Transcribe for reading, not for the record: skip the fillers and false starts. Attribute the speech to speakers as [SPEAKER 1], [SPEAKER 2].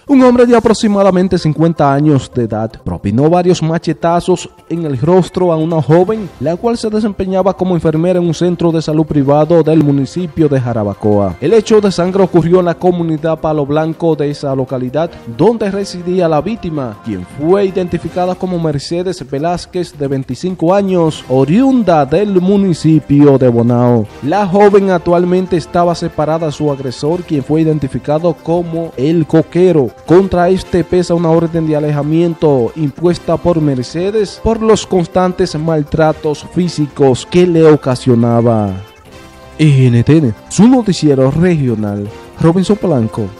[SPEAKER 1] Un hombre de aproximadamente 50 años de edad propinó varios machetazos en el rostro a una joven, la cual se desempeñaba como enfermera en un centro de salud privado del municipio de Jarabacoa. El hecho de sangre ocurrió en la comunidad Palo Blanco de esa localidad, donde residía la víctima, quien fue identificada como Mercedes Velázquez, de 25 años, oriunda del municipio de Bonao. La joven actualmente estaba separada de su agresor, quien fue identificado como El Coquero. Contra este pesa una orden de alejamiento impuesta por Mercedes por los constantes maltratos físicos que le ocasionaba. NTN, su noticiero regional, Robinson Polanco.